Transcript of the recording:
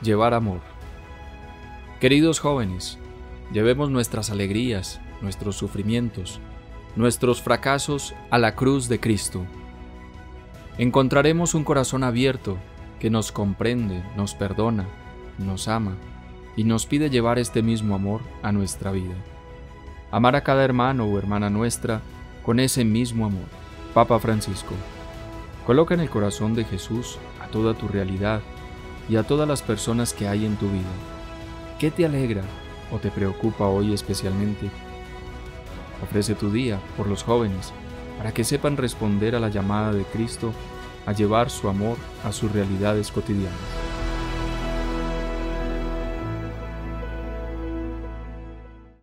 Llevar amor. Queridos jóvenes, llevemos nuestras alegrías, nuestros sufrimientos, nuestros fracasos a la cruz de Cristo. Encontraremos un corazón abierto que nos comprende, nos perdona, nos ama y nos pide llevar este mismo amor a nuestra vida. Amar a cada hermano o hermana nuestra con ese mismo amor. Papa Francisco. Coloca en el corazón de Jesús a toda tu realidad y a todas las personas que hay en tu vida. ¿Qué te alegra o te preocupa hoy especialmente? Ofrece tu día por los jóvenes para que sepan responder a la llamada de Cristo a llevar su amor a sus realidades cotidianas.